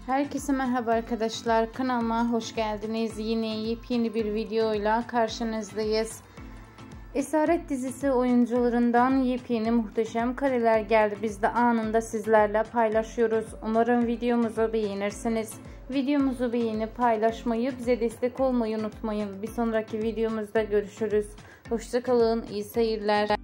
Herkese merhaba arkadaşlar, kanalıma hoş geldiniz. Yine yepyeni bir videoyla karşınızdayız. Esaret dizisi oyuncularından yepyeni muhteşem kareler geldi. Biz de anında sizlerle paylaşıyoruz. Umarım videomuzu beğenirsiniz. Videomuzu beğenip paylaşmayı, bize destek olmayı unutmayın. Bir sonraki videomuzda görüşürüz. Hoşça kalın, iyi seyirler.